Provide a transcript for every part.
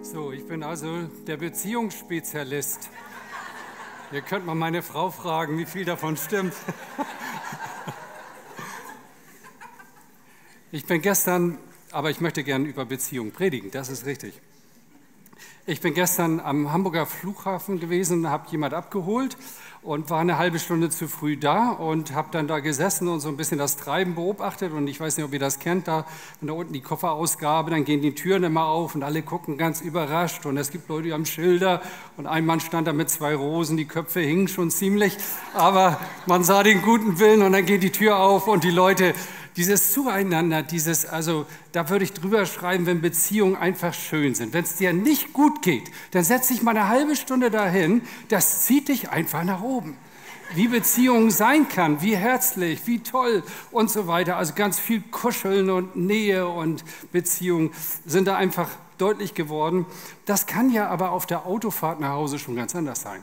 So, ich bin also der Beziehungsspezialist. Ihr könnt mal meine Frau fragen, wie viel davon stimmt. Ich bin gestern, aber ich möchte gerne über Beziehungen predigen, das ist richtig. Ich bin gestern am Hamburger Flughafen gewesen, habe jemand abgeholt und war eine halbe Stunde zu früh da und habe dann da gesessen und so ein bisschen das Treiben beobachtet. Und ich weiß nicht, ob ihr das kennt, da unten die Kofferausgabe, dann gehen die Türen immer auf und alle gucken ganz überrascht. Und es gibt Leute, die haben Schilder und ein Mann stand da mit 2 Rosen, die Köpfe hingen schon ziemlich, aber man sah den guten Willen und dann geht die Tür auf und die Leute... Dieses Zueinander, also da würde ich drüber schreiben, wenn Beziehungen einfach schön sind. Wenn es dir nicht gut geht, dann setz dich mal eine halbe Stunde dahin, das zieht dich einfach nach oben. Wie Beziehung sein kann, wie herzlich, wie toll und so weiter. Also ganz viel Kuscheln und Nähe und Beziehung sind da einfach deutlich geworden. Das kann ja aber auf der Autofahrt nach Hause schon ganz anders sein.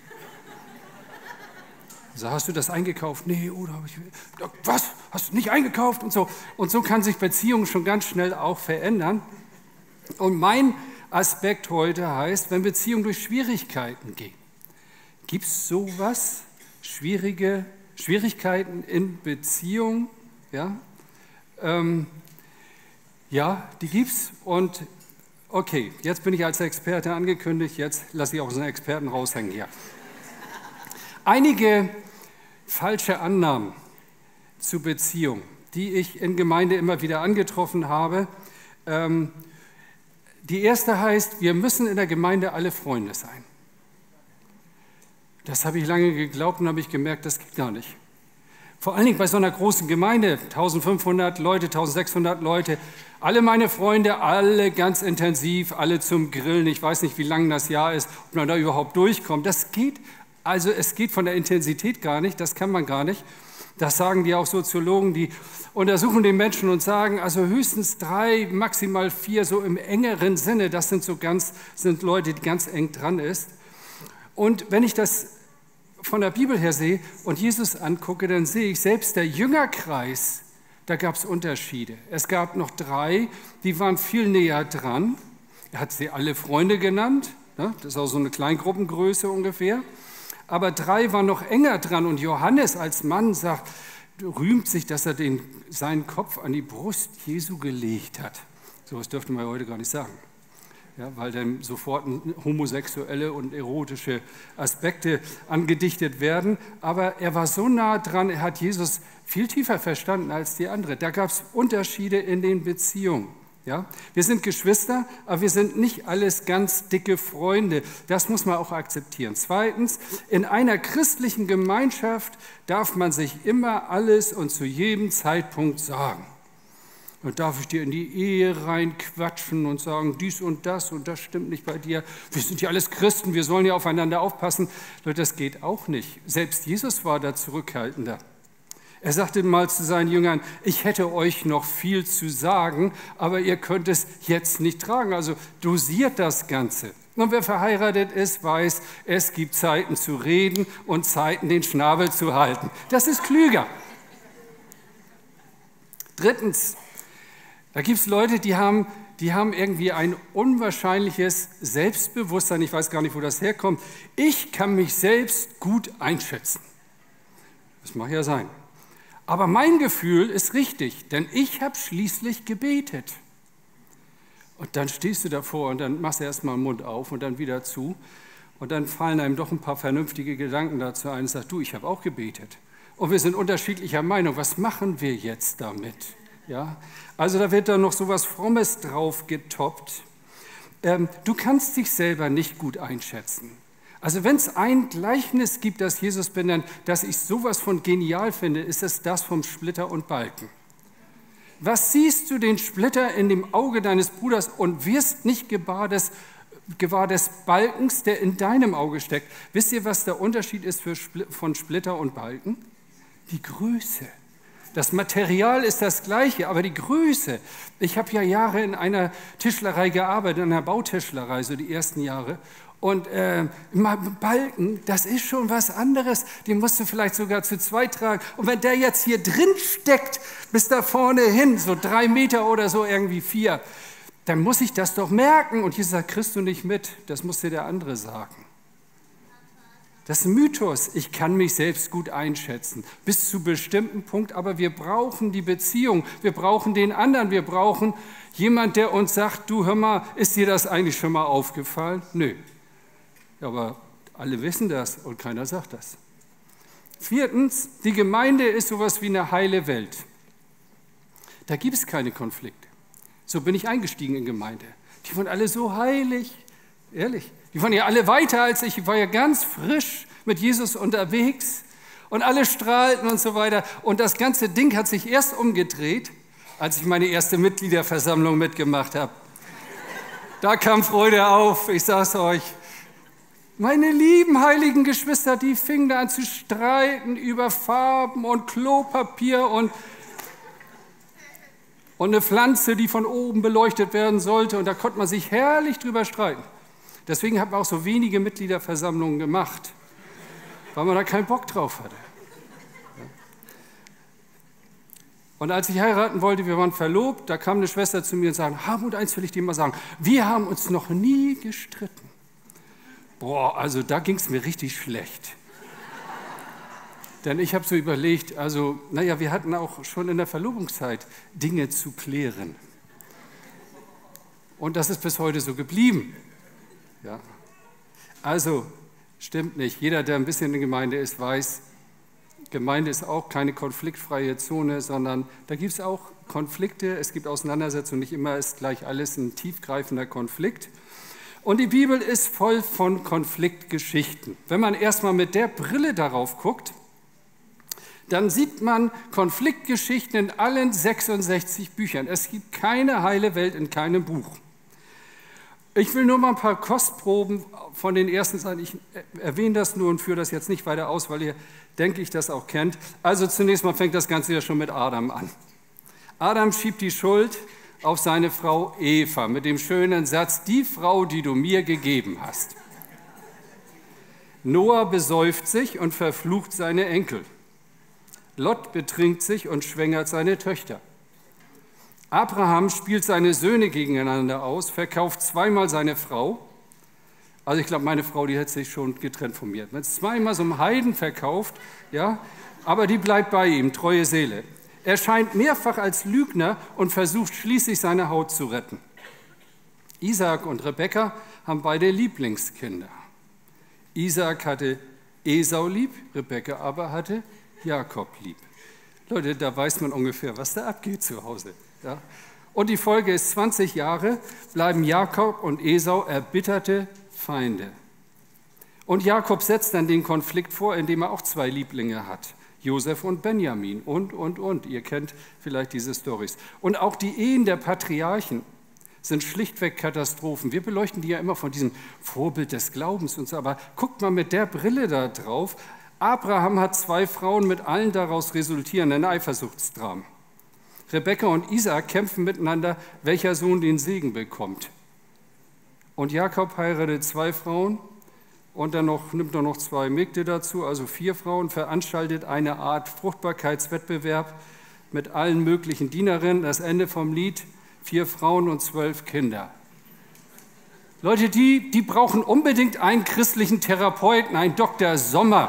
So, hast du das eingekauft? Nee, oder habe ich... Was? Hast du nicht eingekauft? Und so. Und so kann sich Beziehung schon ganz schnell auch verändern. Und mein Aspekt heute heißt, wenn Beziehungen durch Schwierigkeiten gehen. Gibt es sowas? Schwierigkeiten in Beziehung? Ja, ja, die gibt's. Und okay, jetzt bin ich als Experte angekündigt, jetzt lasse ich auch so einen Experten raushängen hier. Einige falsche Annahmen zu Beziehung, die ich in Gemeinde immer wieder angetroffen habe. Die erste heißt, wir müssen in der Gemeinde alle Freunde sein. Das habe ich lange geglaubt und habe ich gemerkt, das geht gar nicht. Vor allen Dingen bei so einer großen Gemeinde, 1500 Leute, 1600 Leute, alle meine Freunde, alle ganz intensiv, alle zum Grillen. Ich weiß nicht, wie lang das Jahr ist, ob man da überhaupt durchkommt. Das geht. Also es geht von der Intensität gar nicht, das kann man gar nicht. Das sagen die auch Soziologen, die untersuchen den Menschen und sagen, also höchstens 3, maximal 4, so im engeren Sinne, das sind Leute, die ganz eng dran ist. Und wenn ich das von der Bibel her sehe und Jesus angucke, dann sehe ich, selbst der Jüngerkreis, da gab es Unterschiede. Es gab noch 3, die waren viel näher dran. Er hat sie alle Freunde genannt, das ist auch so eine Kleingruppengröße ungefähr. Aber 3 waren noch enger dran und Johannes als Mann rühmt sich, dass er seinen Kopf an die Brust Jesu gelegt hat. So was dürfte man heute gar nicht sagen, ja, weil dann sofort homosexuelle und erotische Aspekte angedichtet werden. Aber er war so nah dran, er hat Jesus viel tiefer verstanden als die anderen. Da gab es Unterschiede in den Beziehungen. Ja, wir sind Geschwister, aber wir sind nicht alles ganz dicke Freunde. Das muss man auch akzeptieren. Zweitens, in einer christlichen Gemeinschaft darf man sich immer alles und zu jedem Zeitpunkt sagen. Und darf ich dir in die Ehe reinquatschen und sagen, dies und das stimmt nicht bei dir. Wir sind ja alles Christen, wir sollen ja aufeinander aufpassen. Leute, das geht auch nicht. Selbst Jesus war da zurückhaltender. Er sagte mal zu seinen Jüngern, ich hätte euch noch viel zu sagen, aber ihr könnt es jetzt nicht tragen. Also dosiert das Ganze. Und wer verheiratet ist, weiß, es gibt Zeiten zu reden und Zeiten, den Schnabel zu halten. Das ist klüger. Drittens, da gibt es Leute, die haben irgendwie ein unwahrscheinliches Selbstbewusstsein. Ich weiß gar nicht, wo das herkommt. Ich kann mich selbst gut einschätzen. Das mag ja sein. Aber mein Gefühl ist richtig, denn ich habe schließlich gebetet. Und dann stehst du davor und dann machst du erst mal den Mund auf und dann wieder zu. Und dann fallen einem doch ein paar vernünftige Gedanken dazu ein und sagst, du, ich habe auch gebetet. Und wir sind unterschiedlicher Meinung, was machen wir jetzt damit? Ja? Also da wird dann noch so was Frommes drauf getoppt. Du kannst dich selber nicht gut einschätzen. Also wenn es ein Gleichnis gibt, das Jesus benennt, das ich sowas von genial finde, ist es das vom Splitter und Balken. Was siehst du den Splitter in dem Auge deines Bruders und wirst nicht gewahr des Balkens, der in deinem Auge steckt? Wisst ihr, was der Unterschied ist von Splitter und Balken? Die Größe. Das Material ist das gleiche, aber die Größe. Ich habe ja Jahre in einer Tischlerei gearbeitet, in einer Bautischlerei, so die ersten Jahre. Und Balken, das ist schon was anderes. Den musst du vielleicht sogar zu 2 tragen. Und wenn der jetzt hier drin steckt, bis da vorne hin, so 3 Meter oder so, irgendwie 4, dann muss ich das doch merken. Und Jesus sagt, kriegst du nicht mit, das muss dir der andere sagen. Das ist ein Mythos. Ich kann mich selbst gut einschätzen, bis zu bestimmten Punkt, aber wir brauchen die Beziehung, wir brauchen den anderen, wir brauchen jemand, der uns sagt, du hör mal, ist dir das eigentlich schon mal aufgefallen? Nö, aber alle wissen das und keiner sagt das. 4, die Gemeinde ist sowas wie eine heile Welt. Da gibt es keine Konflikte. So bin ich eingestiegen in Gemeinde. Die waren alle so heilig, ehrlich. Die waren ja alle weiter als ich. Ich war ja ganz frisch mit Jesus unterwegs und alle strahlten und so weiter. Und das ganze Ding hat sich erst umgedreht, als ich meine erste Mitgliederversammlung mitgemacht habe. Da kam Freude auf, ich sag's euch. Meine lieben heiligen Geschwister, die fingen da an zu streiten über Farben und Klopapier und eine Pflanze, die von oben beleuchtet werden sollte. Und da konnte man sich herrlich drüber streiten. Deswegen hat man auch so wenige Mitgliederversammlungen gemacht, weil man da keinen Bock drauf hatte. Und als ich heiraten wollte, wir waren verlobt, da kam eine Schwester zu mir und sagte, Hartmut, eins will ich dir mal sagen, wir haben uns noch nie gestritten. Boah, also da ging es mir richtig schlecht. Denn ich habe so überlegt, also, naja, wir hatten auch schon in der Verlobungszeit Dinge zu klären. Und das ist bis heute so geblieben. Ja. Also, stimmt nicht. Jeder, der ein bisschen in der Gemeinde ist, weiß, Gemeinde ist auch keine konfliktfreie Zone, sondern da gibt es auch Konflikte, es gibt Auseinandersetzungen, nicht immer ist gleich alles ein tiefgreifender Konflikt. Und die Bibel ist voll von Konfliktgeschichten. Wenn man erstmal mit der Brille darauf guckt, dann sieht man Konfliktgeschichten in allen 66 Büchern. Es gibt keine heile Welt in keinem Buch. Ich will nur mal ein paar Kostproben von den ersten sein. Ich erwähne das nur und führe das jetzt nicht weiter aus, weil ihr, denke ich, das auch kennt. Also zunächst mal fängt das Ganze ja schon mit Adam an. Adam schiebt die Schuld auf seine Frau Eva mit dem schönen Satz, die Frau, die du mir gegeben hast. Noah besäuft sich und verflucht seine Enkel. Lot betrinkt sich und schwängert seine Töchter. Abraham spielt seine Söhne gegeneinander aus, verkauft zweimal seine Frau. Also ich glaube, meine Frau, die hätte sich schon getrennt von mir. Wenn es zweimal so einen Heiden verkauft, ja, aber die bleibt bei ihm, treue Seele. Er scheint mehrfach als Lügner und versucht schließlich seine Haut zu retten. Isaak und Rebekka haben beide Lieblingskinder. Isaak hatte Esau lieb, Rebekka aber hatte Jakob lieb. Leute, da weiß man ungefähr, was da abgeht zu Hause. Ja? Und die Folge ist, 20 Jahre bleiben Jakob und Esau erbitterte Feinde. Und Jakob setzt dann den Konflikt vor, indem er auch 2 Lieblinge hat. Josef und Benjamin und. Ihr kennt vielleicht diese Storys. Und auch die Ehen der Patriarchen sind schlichtweg Katastrophen. Wir beleuchten die ja immer von diesem Vorbild des Glaubens und so, aber guckt mal mit der Brille da drauf. Abraham hat 2 Frauen mit allen daraus resultierenden Eifersuchtsdramen. Rebekka und Isaak kämpfen miteinander, welcher Sohn den Segen bekommt. Und Jakob heiratet 2 Frauen und dann nimmt er noch 2 Mägde dazu, also 4 Frauen, veranstaltet eine Art Fruchtbarkeitswettbewerb mit allen möglichen Dienerinnen. Das Ende vom Lied, 4 Frauen und 12 Kinder. Leute, die brauchen unbedingt einen christlichen Therapeuten, einen Dr. Sommer.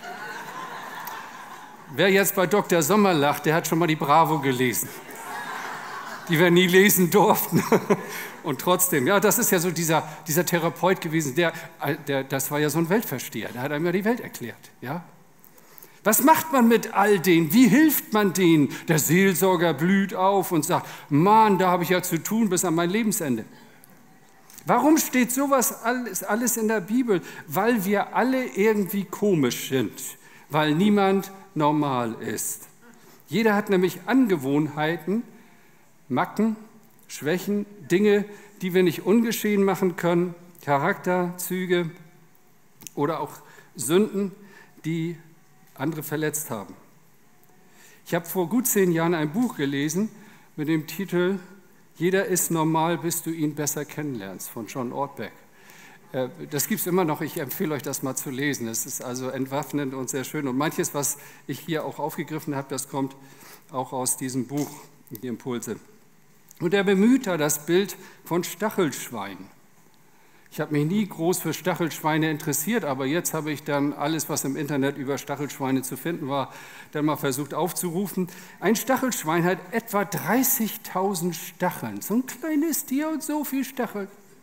Wer jetzt bei Dr. Sommer lacht, der hat schon mal die Bravo gelesen, die wir nie lesen durften. Und trotzdem, ja, das ist ja so dieser Therapeut gewesen, das war ja so ein Weltversteher, der hat einem ja die Welt erklärt. Ja? Was macht man mit all denen? Wie hilft man denen? Der Seelsorger blüht auf und sagt, Mann, da habe ich ja zu tun bis an mein Lebensende. Warum steht sowas alles in der Bibel? Weil wir alle irgendwie komisch sind, weil niemand normal ist. Jeder hat nämlich Angewohnheiten, Macken, Schwächen, Dinge, die wir nicht ungeschehen machen können, Charakterzüge oder auch Sünden, die andere verletzt haben. Ich habe vor gut 10 Jahren ein Buch gelesen mit dem Titel Jeder ist normal, bis du ihn besser kennenlernst, von John Ortberg. Das gibt es immer noch, ich empfehle euch das mal zu lesen. Es ist also entwaffnend und sehr schön. Und manches, was ich hier auch aufgegriffen habe, das kommt auch aus diesem Buch, die Impulse. Und er bemüht da das Bild von Stachelschweinen. Ich habe mich nie groß für Stachelschweine interessiert, aber jetzt habe ich dann alles, was im Internet über Stachelschweine zu finden war, dann mal versucht aufzurufen. Ein Stachelschwein hat etwa 30.000 Stacheln. So ein kleines Tier und so viel Stacheln.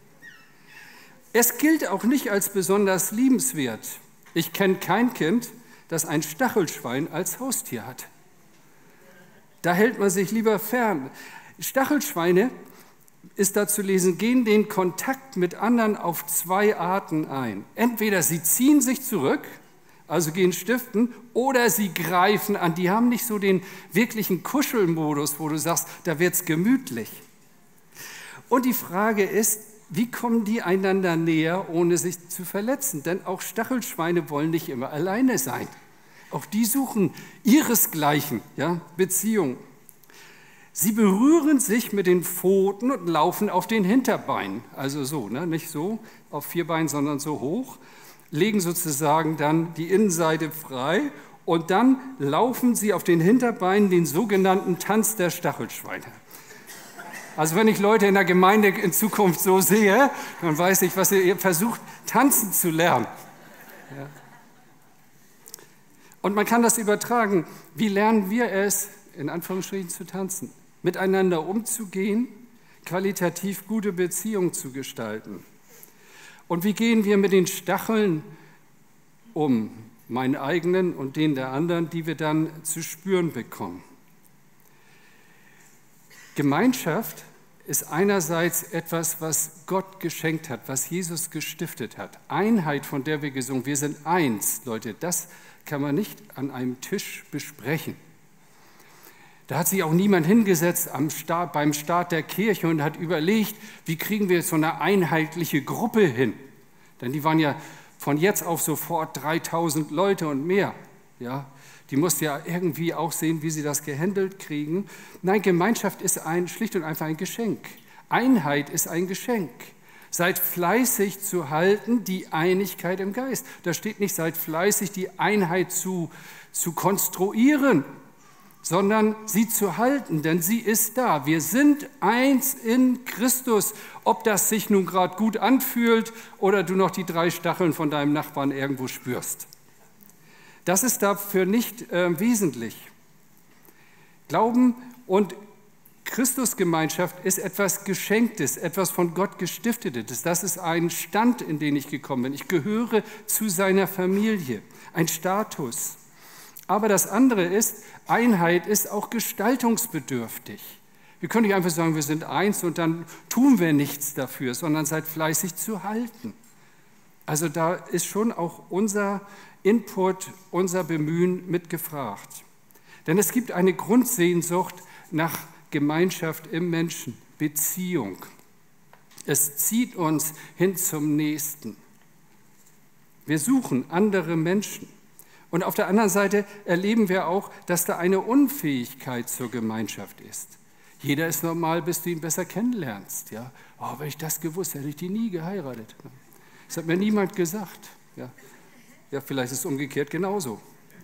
Es gilt auch nicht als besonders liebenswert. Ich kenne kein Kind, das ein Stachelschwein als Haustier hat. Da hält man sich lieber fern. Stachelschweine, ist da zu lesen, gehen den Kontakt mit anderen auf zwei Arten ein. Entweder sie ziehen sich zurück, also gehen stiften, oder sie greifen an. Die haben nicht so den wirklichen Kuschelmodus, wo du sagst, da wird's gemütlich. Und die Frage ist, wie kommen die einander näher, ohne sich zu verletzen? Denn auch Stachelschweine wollen nicht immer alleine sein. Auch die suchen ihresgleichen, ja, Beziehung. Sie berühren sich mit den Pfoten und laufen auf den Hinterbeinen, also so, ne? Nicht so auf 4 Beinen, sondern so hoch, legen sozusagen dann die Innenseite frei und dann laufen sie auf den Hinterbeinen den sogenannten Tanz der Stachelschweine. Also wenn ich Leute in der Gemeinde in Zukunft so sehe, dann weiß ich, was ihr versucht, tanzen zu lernen. Ja. Und man kann das übertragen. Wie lernen wir es, in Anführungsstrichen, zu tanzen? Miteinander umzugehen, qualitativ gute Beziehungen zu gestalten. Und wie gehen wir mit den Stacheln um, meinen eigenen und den der anderen, die wir dann zu spüren bekommen? Gemeinschaft ist einerseits etwas, was Gott geschenkt hat, was Jesus gestiftet hat. Einheit, von der wir gesungen haben. Wir sind eins, Leute, das kann man nicht an einem Tisch besprechen. Da hat sich auch niemand hingesetzt beim Start der Kirche und hat überlegt, wie kriegen wir so eine einheitliche Gruppe hin? Denn die waren ja von jetzt auf sofort 3.000 Leute und mehr. Ja? Die mussten ja irgendwie auch sehen, wie sie das gehandelt kriegen. Nein, Gemeinschaft ist schlicht und einfach ein Geschenk. Einheit ist ein Geschenk. Seid fleißig zu halten, die Einigkeit im Geist. Da steht nicht, seid fleißig, die Einheit zu konstruieren, sondern sie zu halten, denn sie ist da. Wir sind eins in Christus, ob das sich nun gerade gut anfühlt oder du noch die 3 Stacheln von deinem Nachbarn irgendwo spürst. Das ist dafür nicht wesentlich. Glauben und Christusgemeinschaft ist etwas Geschenktes, etwas von Gott Gestiftetes. Das ist ein Stand, in den ich gekommen bin. Ich gehöre zu seiner Familie, ein Status. Aber das andere ist, Einheit ist auch gestaltungsbedürftig. Wir können nicht einfach sagen, wir sind eins und dann tun wir nichts dafür, sondern seid fleißig zu halten. Also da ist schon auch unser Input, unser Bemühen mitgefragt. Denn es gibt eine Grundsehnsucht nach Gemeinschaft im Menschen, Beziehung. Es zieht uns hin zum Nächsten. Wir suchen andere Menschen. Und auf der anderen Seite erleben wir auch, dass da eine Unfähigkeit zur Gemeinschaft ist. Jeder ist normal, bis du ihn besser kennenlernst. Ja? Oh, wenn ich das gewusst hätte, ich die nie geheiratet. Das hat mir niemand gesagt. Ja, vielleicht ist es umgekehrt genauso.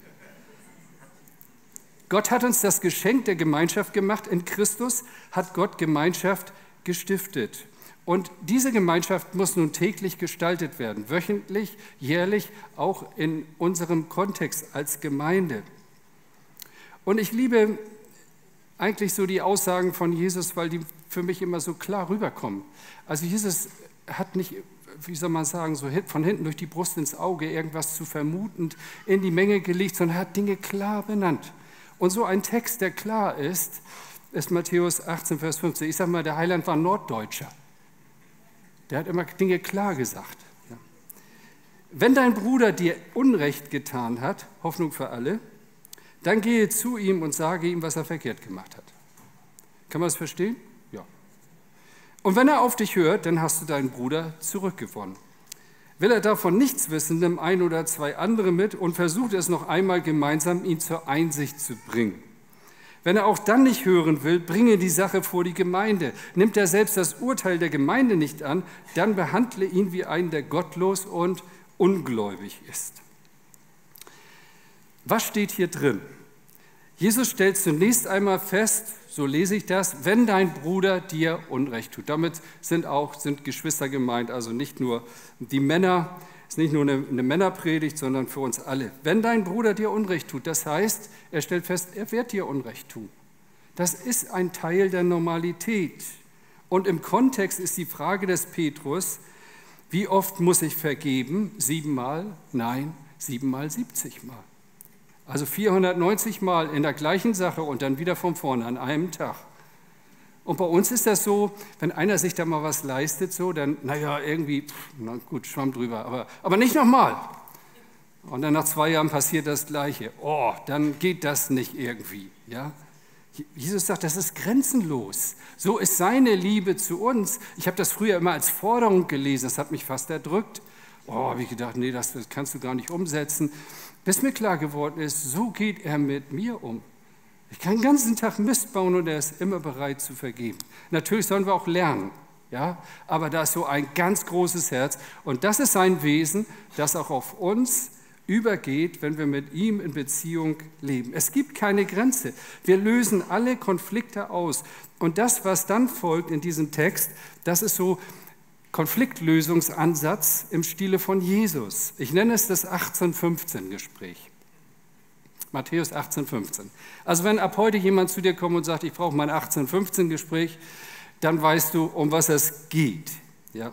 Gott hat uns das Geschenk der Gemeinschaft gemacht. In Christus hat Gott Gemeinschaft gestiftet. Und diese Gemeinschaft muss nun täglich gestaltet werden, wöchentlich, jährlich, auch in unserem Kontext als Gemeinde. Und ich liebe eigentlich so die Aussagen von Jesus, weil die für mich immer so klar rüberkommen. Also Jesus hat nicht, wie soll man sagen, so von hinten durch die Brust ins Auge irgendwas zu vermutend in die Menge gelegt, sondern hat Dinge klar benannt. Und so ein Text, der klar ist Matthäus 18, Vers 15. Ich sage mal, der Heiland war Norddeutscher. Der hat immer Dinge klar gesagt. Ja. Wenn dein Bruder dir Unrecht getan hat, Hoffnung für alle, dann gehe zu ihm und sage ihm, was er verkehrt gemacht hat. Kann man das verstehen? Ja. Und wenn er auf dich hört, dann hast du deinen Bruder zurückgewonnen. Will er davon nichts wissen, nimm 1 oder 2 andere mit und versucht es noch einmal gemeinsam, ihn zur Einsicht zu bringen. Wenn er auch dann nicht hören will, bringe die Sache vor die Gemeinde. Nimmt er selbst das Urteil der Gemeinde nicht an, dann behandle ihn wie einen, der gottlos und ungläubig ist. Was steht hier drin? Jesus stellt zunächst einmal fest, so lese ich das, wenn dein Bruder dir Unrecht tut. Damit sind Geschwister gemeint, also nicht nur die Männer, ist nicht nur eine Männerpredigt, sondern für uns alle. Wenn dein Bruder dir Unrecht tut, das heißt, er stellt fest, er wird dir Unrecht tun. Das ist ein Teil der Normalität. Und im Kontext ist die Frage des Petrus, wie oft muss ich vergeben? 7 Mal? Nein, 7 Mal 70 Mal. Also 490 Mal in der gleichen Sache und dann wieder von vorne an einem Tag. Und bei uns ist das so, wenn einer sich da mal was leistet, so, dann, naja, irgendwie, na gut, Schwamm drüber, aber nicht nochmal. Und dann nach 2 Jahren passiert das Gleiche. Oh, dann geht das nicht irgendwie, ja. Jesus sagt, das ist grenzenlos. So ist seine Liebe zu uns. Ich habe das früher immer als Forderung gelesen, das hat mich fast erdrückt. Oh, habe ich gedacht, nee, das kannst du gar nicht umsetzen. Bis mir klar geworden ist, so geht er mit mir um. Ich kann den ganzen Tag Mist bauen und er ist immer bereit zu vergeben. Natürlich sollen wir auch lernen, ja? Aber da ist so ein ganz großes Herz und das ist sein Wesen, das auch auf uns übergeht, wenn wir mit ihm in Beziehung leben. Es gibt keine Grenze. Wir lösen alle Konflikte aus. Und das, was dann folgt in diesem Text, das ist so Konfliktlösungsansatz im Stile von Jesus. Ich nenne es das 18-15-Gespräch. Matthäus 18,15. Also wenn ab heute jemand zu dir kommt und sagt, ich brauche mein 18-15-Gespräch, dann weißt du, um was es geht. Ja.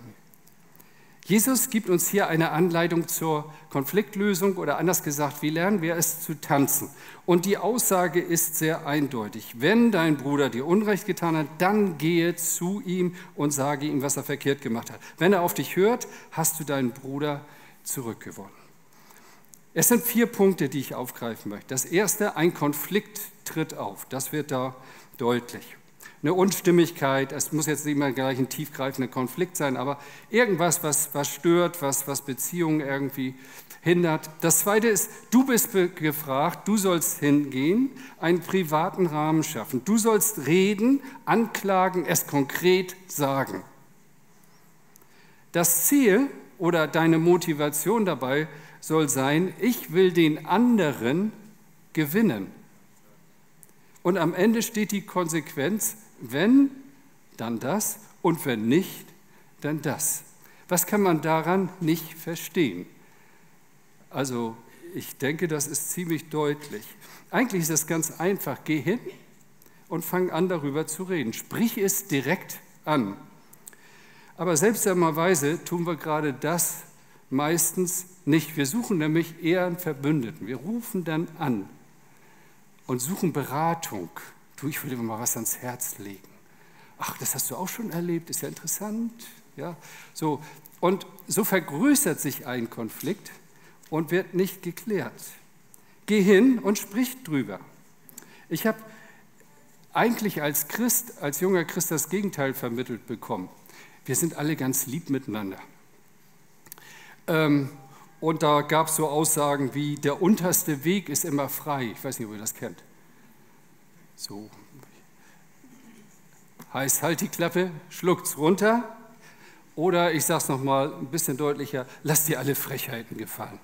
Jesus gibt uns hier eine Anleitung zur Konfliktlösung oder anders gesagt, wie lernen wir es zu tanzen? Und die Aussage ist sehr eindeutig. Wenn dein Bruder dir Unrecht getan hat, dann gehe zu ihm und sage ihm, was er verkehrt gemacht hat. Wenn er auf dich hört, hast du deinen Bruder zurückgewonnen. Es sind 4 Punkte, die ich aufgreifen möchte. Das erste, ein Konflikt tritt auf. Das wird da deutlich. Eine Unstimmigkeit, es muss jetzt nicht mal gleich ein tiefgreifender Konflikt sein, aber irgendwas, was stört, was Beziehungen irgendwie hindert. Das zweite ist, du bist gefragt, du sollst hingehen, einen privaten Rahmen schaffen. Du sollst reden, anklagen, es konkret sagen. Das Ziel oder deine Motivation dabei soll sein, ich will den anderen gewinnen. Und am Ende steht die Konsequenz, wenn, dann das und wenn nicht, dann das. Was kann man daran nicht verstehen? Also ich denke, das ist ziemlich deutlich. Eigentlich ist es ganz einfach, geh hin und fang an darüber zu reden. Sprich es direkt an. Aber seltsamerweise tun wir gerade das meistens nicht. Wir suchen nämlich eher einen Verbündeten. Wir rufen dann an und suchen Beratung. Du, ich will dir mal was ans Herz legen. Ach, das hast du auch schon erlebt, ist ja interessant. Ja, so. Und so vergrößert sich ein Konflikt und wird nicht geklärt. Geh hin und sprich drüber. Ich habe eigentlich als Christ, als junger Christ das Gegenteil vermittelt bekommen. Wir sind alle ganz lieb miteinander. Und da gab es so Aussagen wie, der unterste Weg ist immer frei. Ich weiß nicht, ob ihr das kennt. So. Heißt, halt die Klappe, schluckt's runter. Oder, ich sage es nochmal ein bisschen deutlicher, lass dir alle Frechheiten gefallen.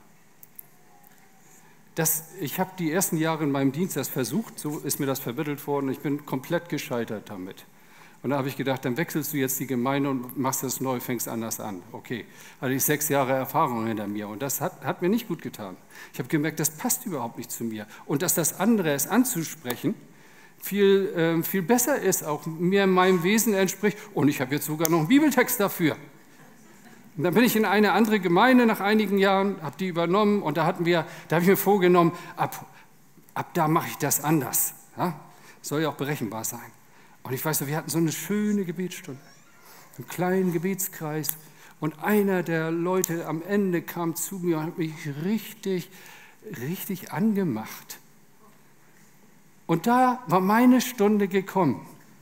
Ich habe die ersten Jahre in meinem Dienst das versucht, so ist mir das vermittelt worden, ich bin komplett gescheitert damit. Und da habe ich gedacht, dann wechselst du jetzt die Gemeinde und machst das neu, fängst anders an. Okay, hatte ich 6 Jahre Erfahrung hinter mir und das hat mir nicht gut getan. Ich habe gemerkt, das passt überhaupt nicht zu mir. Und dass das andere, es anzusprechen, viel besser ist, auch mir meinem Wesen entspricht. Und ich habe jetzt sogar noch einen Bibeltext dafür. Und dann bin ich in eine andere Gemeinde nach einigen Jahren, habe die übernommen und da habe ich mir vorgenommen, ab da mache ich das anders. Ja? Soll ja auch berechenbar sein. Und ich weiß, wir hatten so eine schöne Gebetsstunde, einen kleinen Gebetskreis. Und einer der Leute am Ende kam zu mir und hat mich richtig, richtig angemacht. Und da war meine Stunde gekommen.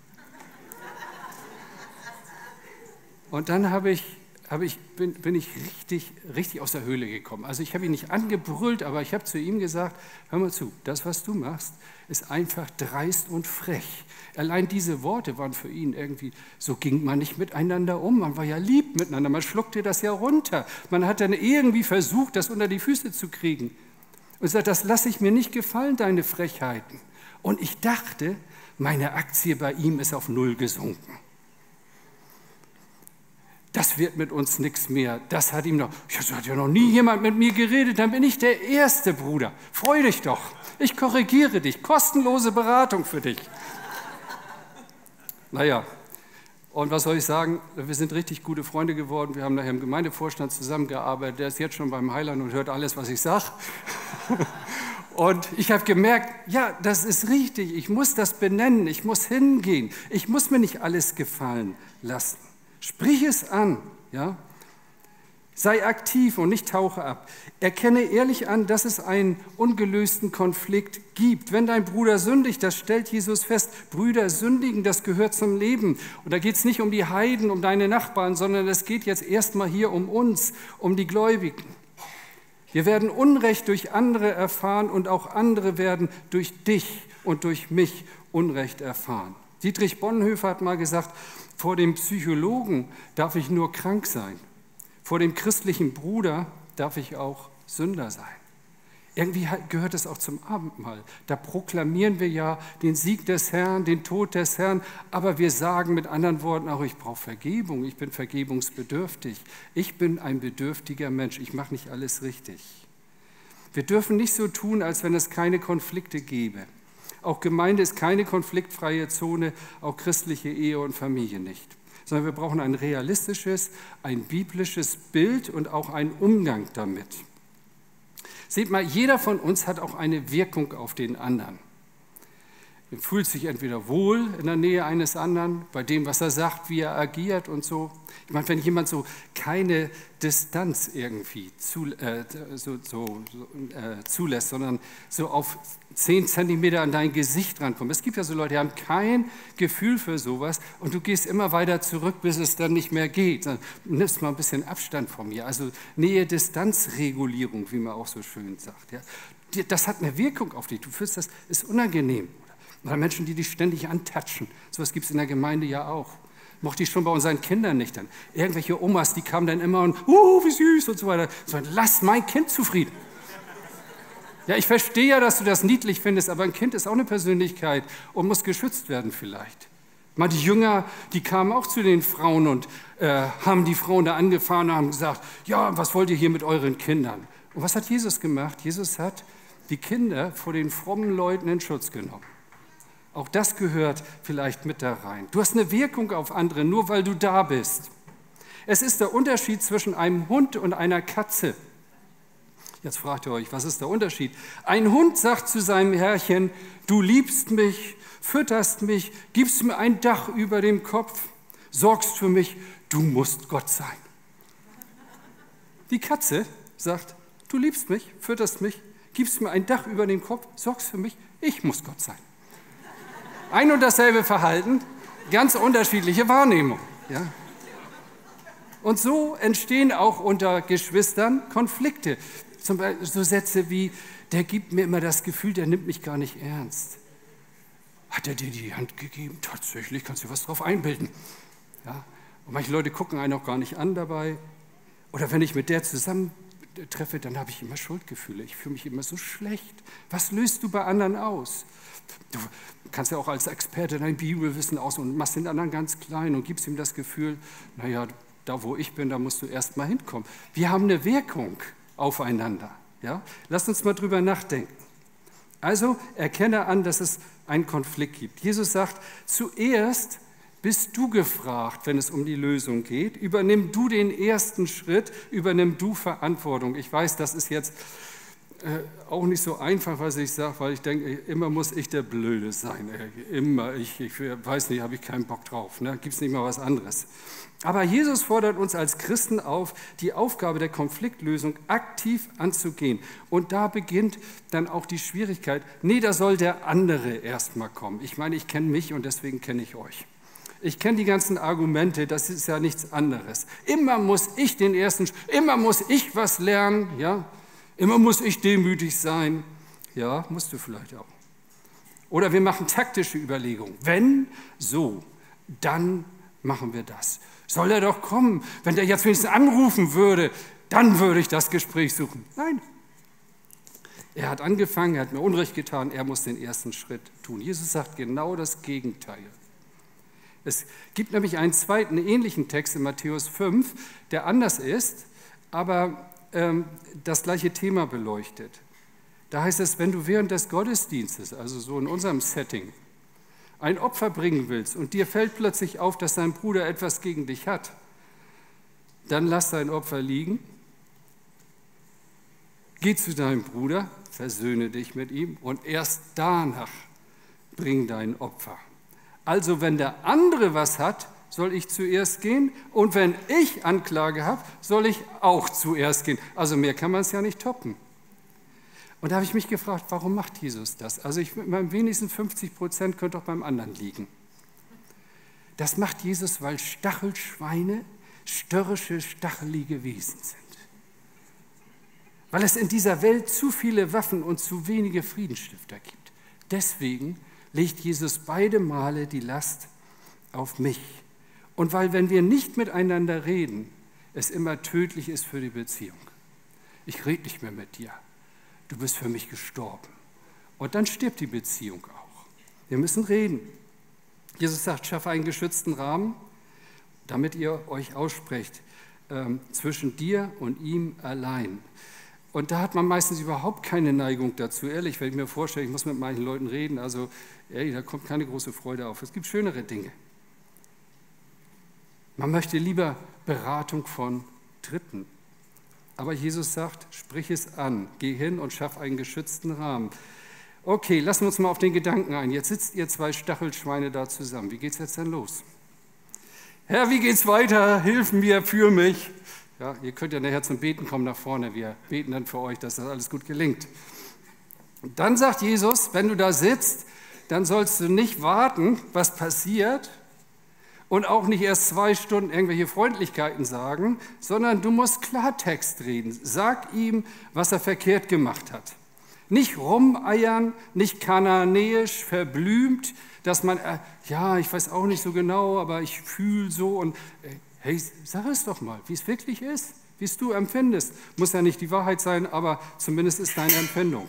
Und dann bin ich richtig aus der Höhle gekommen. Also ich habe ihn nicht angebrüllt, aber ich habe zu ihm gesagt, hör mal zu, das, was du machst, ist einfach dreist und frech. Allein diese Worte waren für ihn irgendwie, so ging man nicht miteinander um, man war ja lieb miteinander, man schluckte das ja runter. Man hat dann irgendwie versucht, das unter die Füße zu kriegen. Und sagt, das lasse ich mir nicht gefallen, deine Frechheiten. Und ich dachte, Meine Aktie bei ihm ist auf 0 gesunken. Das wird mit uns nichts mehr. Das hat ihm noch, ja, hat ja noch nie jemand mit mir geredet, dann bin ich der Erste, Bruder. Freu dich doch. Ich korrigiere dich. Kostenlose Beratung für dich. Naja, und was soll ich sagen? Wir sind richtig gute Freunde geworden. Wir haben nachher im Gemeindevorstand zusammengearbeitet. Der ist jetzt schon beim Heiland und hört alles, was ich sage. Und ich habe gemerkt, ja, das ist richtig. Ich muss das benennen. Ich muss hingehen. Ich muss mir nicht alles gefallen lassen. Sprich es an, ja? Sei aktiv und nicht tauche ab. Erkenne ehrlich an, dass es einen ungelösten Konflikt gibt. Wenn dein Bruder sündigt, das stellt Jesus fest, Brüder sündigen, das gehört zum Leben. Und da geht es nicht um die Heiden, um deine Nachbarn, sondern es geht jetzt erstmal hier um uns, um die Gläubigen. Wir werden Unrecht durch andere erfahren und auch andere werden durch dich und durch mich Unrecht erfahren. Dietrich Bonhoeffer hat mal gesagt, vor dem Psychologen darf ich nur krank sein. Vor dem christlichen Bruder darf ich auch Sünder sein. Irgendwie gehört es auch zum Abendmahl. Da proklamieren wir ja den Sieg des Herrn, den Tod des Herrn, aber wir sagen mit anderen Worten auch, ich brauche Vergebung, ich bin vergebungsbedürftig. Ich bin ein bedürftiger Mensch, ich mache nicht alles richtig. Wir dürfen nicht so tun, als wenn es keine Konflikte gäbe. Auch Gemeinde ist keine konfliktfreie Zone, auch christliche Ehe und Familie nicht. Sondern wir brauchen ein realistisches, ein biblisches Bild und auch einen Umgang damit. Seht mal, jeder von uns hat auch eine Wirkung auf den anderen. Er fühlt sich entweder wohl in der Nähe eines anderen, bei dem, was er sagt, wie er agiert und so. Ich meine, wenn jemand so keine Distanz irgendwie zulässt, sondern so auf 10 Zentimeter an dein Gesicht rankommt. Es gibt ja so Leute, die haben kein Gefühl für sowas und du gehst immer weiter zurück, bis es dann nicht mehr geht. Dann nimmst mal ein bisschen Abstand von mir. Also Nähe-Distanz-Regulierung, wie man auch so schön sagt. Ja. Das hat eine Wirkung auf dich. Du fühlst, das ist unangenehm. Oder Menschen, die dich ständig antatschen. Sowas gibt es in der Gemeinde ja auch. Mochte ich schon bei unseren Kindern nicht dann. Irgendwelche Omas, die kamen dann immer und, wie süß und so weiter. So, lass mein Kind zufrieden. Ja, ich verstehe ja, dass du das niedlich findest, aber ein Kind ist auch eine Persönlichkeit und muss geschützt werden vielleicht. Mal die Jünger, die kamen auch zu den Frauen und haben die Frauen da angefahren und haben gesagt, ja, was wollt ihr hier mit euren Kindern? Und was hat Jesus gemacht? Jesus hat die Kinder vor den frommen Leuten in Schutz genommen. Auch das gehört vielleicht mit da rein. Du hast eine Wirkung auf andere, nur weil du da bist. Es ist der Unterschied zwischen einem Hund und einer Katze. Jetzt fragt ihr euch, was ist der Unterschied? Ein Hund sagt zu seinem Herrchen, du liebst mich, fütterst mich, gibst mir ein Dach über dem Kopf, sorgst für mich, du musst Gott sein. Die Katze sagt, du liebst mich, fütterst mich, gibst mir ein Dach über den Kopf, sorgst für mich, ich muss Gott sein. Ein und dasselbe Verhalten, ganz unterschiedliche Wahrnehmung. Ja? Und so entstehen auch unter Geschwistern Konflikte. Zum Beispiel so Sätze wie, der gibt mir immer das Gefühl, der nimmt mich gar nicht ernst. Hat er dir die Hand gegeben? Tatsächlich, kannst du was drauf einbilden. Ja? Und manche Leute gucken einen auch gar nicht an dabei. Oder wenn ich mit der zusammentreffe, dann habe ich immer Schuldgefühle. Ich fühle mich immer so schlecht. Was löst du bei anderen aus? Du kannst ja auch als Experte dein Bibelwissen aus und machst den anderen ganz klein und gibst ihm das Gefühl, naja, da wo ich bin, da musst du erst mal hinkommen. Wir haben eine Wirkung aufeinander. Ja? Lasst uns mal drüber nachdenken. Also erkenne an, dass es einen Konflikt gibt. Jesus sagt, zuerst bist du gefragt, wenn es um die Lösung geht. Übernimm du den ersten Schritt, übernimm du Verantwortung. Ich weiß, das ist jetzt auch nicht so einfach, was ich sage, weil ich denke, immer muss ich der Blöde sein. Immer, ich weiß nicht, habe ich keinen Bock drauf. Ne? Gibt es nicht mal was anderes. Aber Jesus fordert uns als Christen auf, die Aufgabe der Konfliktlösung aktiv anzugehen. Und da beginnt dann auch die Schwierigkeit. Nee, da soll der andere erst mal kommen. Ich meine, ich kenne mich und deswegen kenne ich euch. Ich kenne die ganzen Argumente, das ist ja nichts anderes. Immer muss ich den ersten, immer muss ich was lernen, ja. Immer muss ich demütig sein. Ja, musst du vielleicht auch. Oder wir machen taktische Überlegungen. Wenn so, dann machen wir das. Soll er doch kommen. Wenn der jetzt wenigstens anrufen würde, dann würde ich das Gespräch suchen. Nein. Er hat angefangen, er hat mir Unrecht getan, er muss den ersten Schritt tun. Jesus sagt genau das Gegenteil. Es gibt nämlich einen zweiten ähnlichen Text in Matthäus 5, der anders ist, aber das gleiche Thema beleuchtet. Da heißt es, wenn du während des Gottesdienstes, also so in unserem Setting, ein Opfer bringen willst und dir fällt plötzlich auf, dass dein Bruder etwas gegen dich hat, dann lass dein Opfer liegen, geh zu deinem Bruder, versöhne dich mit ihm und erst danach bring dein Opfer. Also wenn der andere was hat, soll ich zuerst gehen und wenn ich Anklage habe, soll ich auch zuerst gehen. Also mehr kann man es ja nicht toppen. Und da habe ich mich gefragt, warum macht Jesus das? Also wenigstens 50% könnte doch beim anderen liegen. Das macht Jesus, weil Stachelschweine störrische, stachelige Wesen sind. Weil es in dieser Welt zu viele Waffen und zu wenige Friedensstifter gibt. Deswegen legt Jesus beide Male die Last auf mich. Und weil, wenn wir nicht miteinander reden, es immer tödlich ist für die Beziehung. Ich rede nicht mehr mit dir. Du bist für mich gestorben. Und dann stirbt die Beziehung auch. Wir müssen reden. Jesus sagt, schaffe einen geschützten Rahmen, damit ihr euch aussprecht, zwischen dir und ihm allein. Und da hat man meistens überhaupt keine Neigung dazu. Ehrlich, wenn ich mir vorstelle, ich muss mit manchen Leuten reden, also ehrlich, da kommt keine große Freude auf. Es gibt schönere Dinge. Man möchte lieber Beratung von Dritten. Aber Jesus sagt, sprich es an, geh hin und schaff einen geschützten Rahmen. Okay, lassen wir uns mal auf den Gedanken ein. Jetzt sitzt ihr zwei Stachelschweine da zusammen. Wie geht's jetzt denn los? Herr, wie geht's weiter? Hilf mir, führ mich. Ja, ihr könnt ja nachher zum Beten kommen nach vorne. Wir beten dann für euch, dass das alles gut gelingt. Und dann sagt Jesus, wenn du da sitzt, dann sollst du nicht warten, was passiert, und auch nicht erst 2 Stunden irgendwelche Freundlichkeiten sagen, sondern du musst Klartext reden. Sag ihm, was er verkehrt gemacht hat. Nicht rumeiern, nicht kananäisch, verblümt, dass man, ja, ich weiß auch nicht so genau, aber ich fühle so. Und hey, sag es doch mal, wie es wirklich ist, wie es du empfindest. Muss ja nicht die Wahrheit sein, aber zumindest ist deine Empfindung.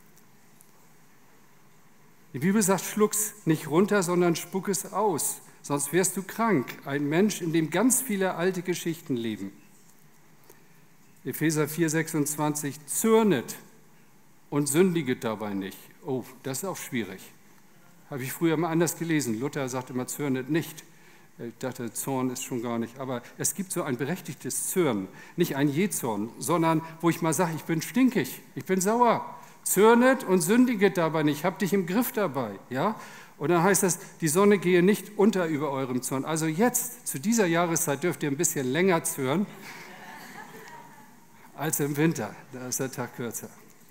Die Bibel sagt, schluck's nicht runter, sondern spuck es aus. Sonst wärst du krank, ein Mensch, in dem ganz viele alte Geschichten leben. Epheser 4,26, zürnet und sündiget dabei nicht. Oh, das ist auch schwierig. Habe ich früher mal anders gelesen. Luther sagt immer, zürnet nicht. Ich dachte, Zorn ist schon gar nicht. Aber es gibt so ein berechtigtes Zürnen. Nicht ein Jezorn, sondern wo ich mal sage, ich bin stinkig, ich bin sauer. Zürnet und sündiget dabei nicht, habt dich im Griff dabei. Ja? Und dann heißt das, die Sonne gehe nicht unter über eurem Zorn. Also jetzt, zu dieser Jahreszeit, dürft ihr ein bisschen länger zürnen als im Winter. Da ist der Tag kürzer.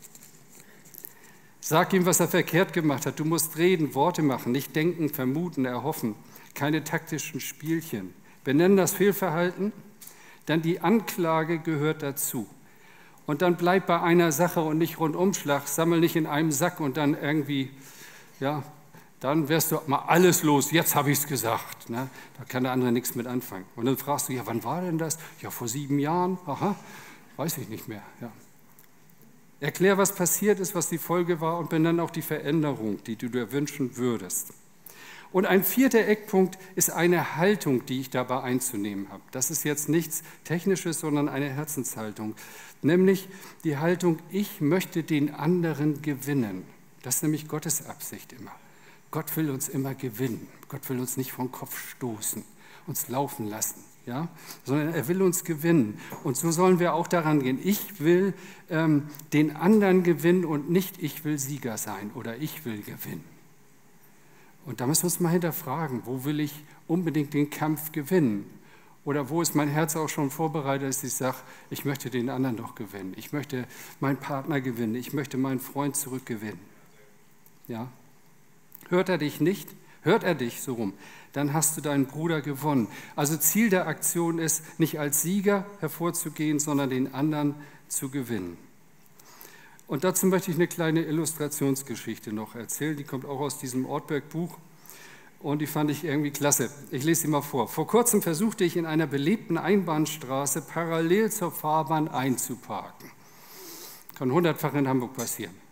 Sag ihm, was er verkehrt gemacht hat. Du musst reden, Worte machen, nicht denken, vermuten, erhoffen. Keine taktischen Spielchen. Benennen das Fehlverhalten, dann die Anklage gehört dazu. Und dann bleib bei einer Sache und nicht Rundumschlag. Sammel nicht in einem Sack und dann irgendwie, ja, dann wärst du mal alles los, jetzt habe ich es gesagt. Ne? Da kann der andere nichts mit anfangen. Und dann fragst du, ja, wann war denn das? Ja, vor 7 Jahren. Aha, weiß ich nicht mehr. Ja. Erklär, was passiert ist, was die Folge war und benenn auch die Veränderung, die du dir wünschen würdest. Und ein 4. Eckpunkt ist eine Haltung, die ich dabei einzunehmen habe. Das ist jetzt nichts Technisches, sondern eine Herzenshaltung. Nämlich die Haltung, ich möchte den anderen gewinnen. Das ist nämlich Gottes Absicht immer. Gott will uns immer gewinnen. Gott will uns nicht vom Kopf stoßen, uns laufen lassen, ja? Sondern er will uns gewinnen. Und so sollen wir auch daran gehen. Ich will den anderen gewinnen und nicht ich will Sieger sein oder ich will gewinnen. Und da müssen wir uns mal hinterfragen, wo will ich unbedingt den Kampf gewinnen? Oder wo ist mein Herz auch schon vorbereitet, dass ich sage, ich möchte den anderen doch gewinnen. Ich möchte meinen Partner gewinnen. Ich möchte meinen Freund zurückgewinnen. Ja? Hört er dich nicht, hört er dich so rum, dann hast du deinen Bruder gewonnen. Also Ziel der Aktion ist, nicht als Sieger hervorzugehen, sondern den anderen zu gewinnen. Und dazu möchte ich eine kleine Illustrationsgeschichte noch erzählen. Die kommt auch aus diesem Ortberg-Buch und die fand ich irgendwie klasse. Ich lese sie mal vor. Vor kurzem versuchte ich in einer belebten Einbahnstraße parallel zur Fahrbahn einzuparken. Kann 100-fach in Hamburg passieren.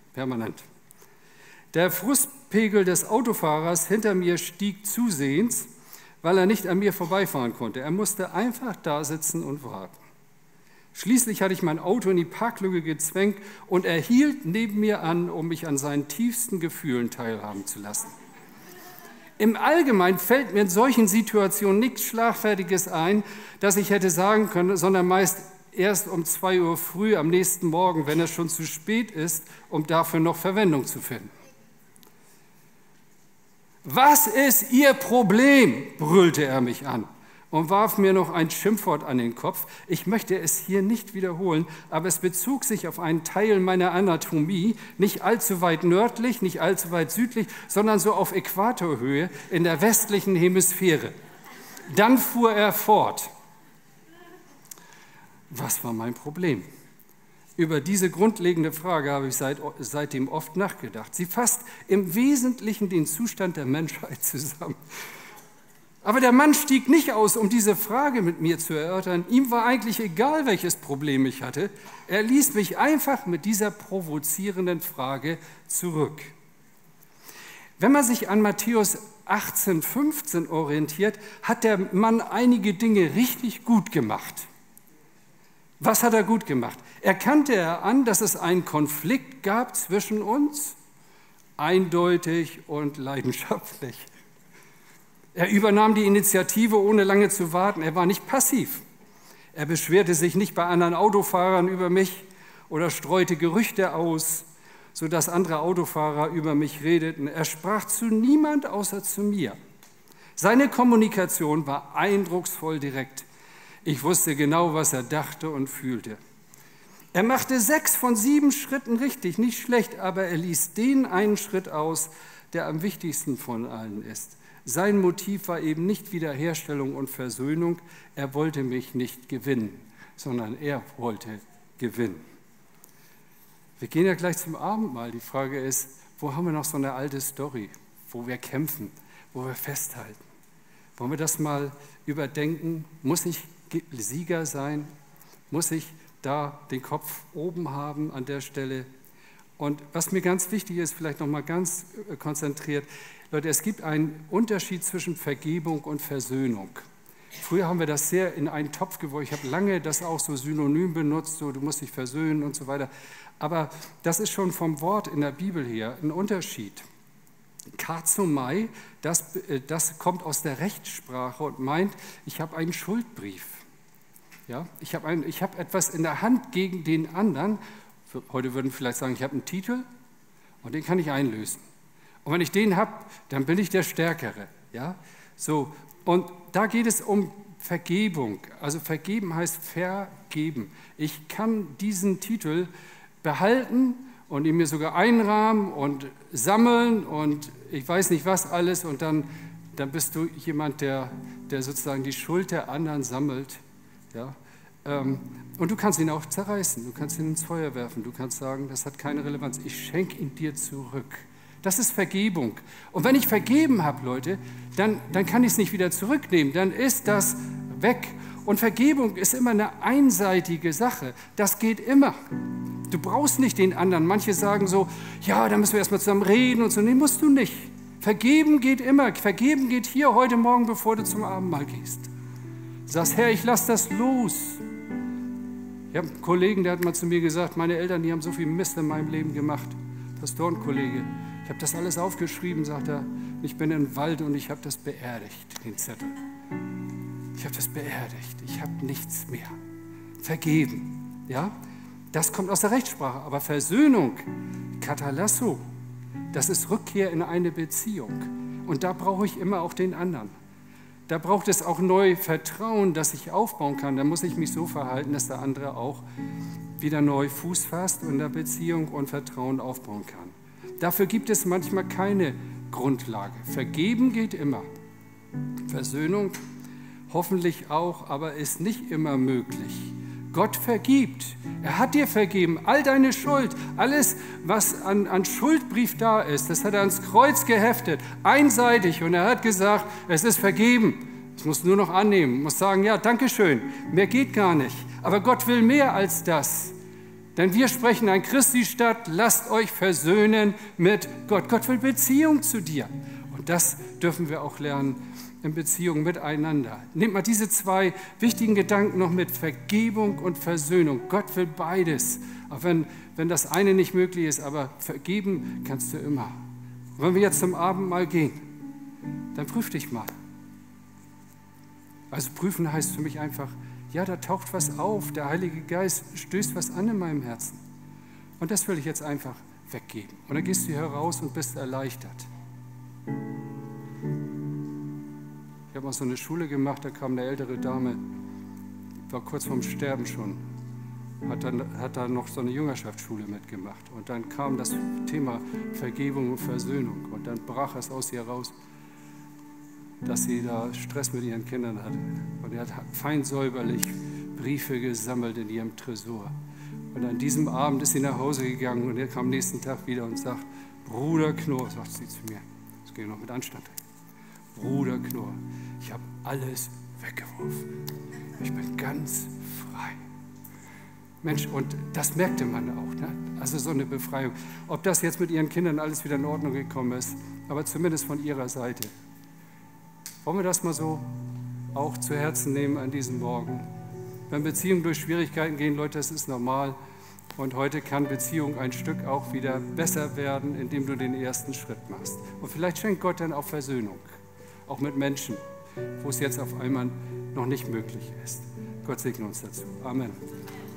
permanent. Der Frustpegel des Autofahrers hinter mir stieg zusehends, weil er nicht an mir vorbeifahren konnte. Er musste einfach da sitzen und warten. Schließlich hatte ich mein Auto in die Parklücke gezwängt und er hielt neben mir an, um mich an seinen tiefsten Gefühlen teilhaben zu lassen. Im Allgemeinen fällt mir in solchen Situationen nichts Schlagfertiges ein, das ich hätte sagen können, sondern meist erst um 2 Uhr früh am nächsten Morgen, wenn es schon zu spät ist, um dafür noch Verwendung zu finden. »Was ist Ihr Problem?«, brüllte er mich an und warf mir noch ein Schimpfwort an den Kopf. Ich möchte es hier nicht wiederholen, aber es bezog sich auf einen Teil meiner Anatomie, nicht allzu weit nördlich, nicht allzu weit südlich, sondern so auf Äquatorhöhe in der westlichen Hemisphäre. Dann fuhr er fort. Was war mein Problem? Über diese grundlegende Frage habe ich seitdem oft nachgedacht. Sie fasst im Wesentlichen den Zustand der Menschheit zusammen. Aber der Mann stieg nicht aus, um diese Frage mit mir zu erörtern. Ihm war eigentlich egal, welches Problem ich hatte. Er ließ mich einfach mit dieser provozierenden Frage zurück. Wenn man sich an Matthäus 18,15 orientiert, hat der Mann einige Dinge richtig gut gemacht. Was hat er gut gemacht? Erkannte er an, dass es einen Konflikt gab zwischen uns? Eindeutig und leidenschaftlich. Er übernahm die Initiative, ohne lange zu warten. Er war nicht passiv. Er beschwerte sich nicht bei anderen Autofahrern über mich oder streute Gerüchte aus, sodass andere Autofahrer über mich redeten. Er sprach zu niemand außer zu mir. Seine Kommunikation war eindrucksvoll direkt. Ich wusste genau, was er dachte und fühlte. Er machte 6 von 7 Schritten richtig, nicht schlecht, aber er ließ den einen Schritt aus, der am wichtigsten von allen ist. Sein Motiv war eben nicht Wiederherstellung und Versöhnung. Er wollte mich nicht gewinnen, sondern er wollte gewinnen. Wir gehen ja gleich zum Abendmahl. Die Frage ist, wo haben wir noch so eine alte Story, wo wir kämpfen, wo wir festhalten? Wollen wir das mal überdenken? Muss ich Sieger sein? Muss ich da den Kopf oben haben an der Stelle? Und was mir ganz wichtig ist, vielleicht noch mal ganz konzentriert, Leute, es gibt einen Unterschied zwischen Vergebung und Versöhnung. Früher haben wir das sehr in einen Topf geworfen. Ich habe lange das auch so synonym benutzt, so du musst dich versöhnen und so weiter. Aber das ist schon vom Wort in der Bibel her ein Unterschied. Karzomai, das kommt aus der Rechtssprache und meint, ich habe einen Schuldbrief. Ja, ich habe etwas in der Hand gegen den anderen. Heute würden vielleicht sagen, ich habe einen Titel und den kann ich einlösen. Und wenn ich den habe, dann bin ich der Stärkere. Ja? So, und da geht es um Vergebung. Also vergeben heißt vergeben. Ich kann diesen Titel behalten und ihn mir sogar einrahmen und sammeln und ich weiß nicht was alles. Und dann bist du jemand, der sozusagen die Schuld der anderen sammelt. Ja? Und du kannst ihn auch zerreißen, du kannst ihn ins Feuer werfen, du kannst sagen, das hat keine Relevanz, ich schenke ihn dir zurück. Das ist Vergebung. Und wenn ich vergeben habe, Leute, dann kann ich es nicht wieder zurücknehmen, dann ist das weg. Und Vergebung ist immer eine einseitige Sache, das geht immer. Du brauchst nicht den anderen. Manche sagen so, ja, da müssen wir erstmal zusammen reden und so. Nee, musst du nicht. Vergeben geht immer. Vergeben geht hier heute Morgen, bevor du zum Abendmahl gehst. Du sagst, Herr, ich lass das los. Ich habe einen Kollegen, der hat mal zu mir gesagt, meine Eltern, die haben so viel Mist in meinem Leben gemacht. Pastorenkollege. Ich habe das alles aufgeschrieben, sagt er. Ich bin im Wald und ich habe das beerdigt, den Zettel. Ich habe das beerdigt. Ich habe nichts mehr. Vergeben. Ja? Das kommt aus der Rechtssprache. Aber Versöhnung, Katalasso, das ist Rückkehr in eine Beziehung. Und da brauche ich immer auch den anderen. Da braucht es auch neu Vertrauen, das ich aufbauen kann. Da muss ich mich so verhalten, dass der andere auch wieder neu Fuß fasst und in der Beziehung und Vertrauen aufbauen kann. Dafür gibt es manchmal keine Grundlage. Vergeben geht immer. Versöhnung hoffentlich auch, aber ist nicht immer möglich. Gott vergibt. Er hat dir vergeben. All deine Schuld, alles, was an Schuldbrief da ist, das hat er ans Kreuz geheftet, einseitig. Und er hat gesagt, es ist vergeben. Es muss nur noch annehmen, muss sagen, ja, danke schön, mehr geht gar nicht. Aber Gott will mehr als das. Denn wir sprechen an Christi Stadt, lasst euch versöhnen mit Gott. Gott will Beziehung zu dir. Und das dürfen wir auch lernen in Beziehung miteinander. Nehmt mal diese zwei wichtigen Gedanken noch mit, Vergebung und Versöhnung. Gott will beides, auch wenn das eine nicht möglich ist, aber vergeben kannst du immer. Und wenn wir jetzt zum Abendmahl gehen, dann prüf dich mal. Also prüfen heißt für mich einfach, ja, da taucht was auf, der Heilige Geist stößt was an in meinem Herzen. Und das will ich jetzt einfach weggeben. Und dann gehst du hier raus und bist erleichtert. Ich habe mal so eine Schule gemacht, da kam eine ältere Dame, war kurz vorm Sterben schon, hat dann noch so eine Jüngerschaftsschule mitgemacht. Und dann kam das Thema Vergebung und Versöhnung. Und dann brach es aus ihr raus, dass sie da Stress mit ihren Kindern hatte. Und er hat fein säuberlich Briefe gesammelt in ihrem Tresor. Und an diesem Abend ist sie nach Hause gegangen und er kam am nächsten Tag wieder und sagt, Bruder Knorr, sagt sie zu mir, das ging noch mit Anstand, Bruder Knorr, ich habe alles weggeworfen. Ich bin ganz frei. Mensch, und das merkte man auch, ne? Also so eine Befreiung. Ob das jetzt mit ihren Kindern alles wieder in Ordnung gekommen ist, aber zumindest von ihrer Seite. Wollen wir das mal so auch zu Herzen nehmen an diesem Morgen? Wenn Beziehungen durch Schwierigkeiten gehen, Leute, das ist normal. Und heute kann Beziehung ein Stück auch wieder besser werden, indem du den ersten Schritt machst. Und vielleicht schenkt Gott dann auch Versöhnung, auch mit Menschen, wo es jetzt auf einmal noch nicht möglich ist. Gott segne uns dazu. Amen.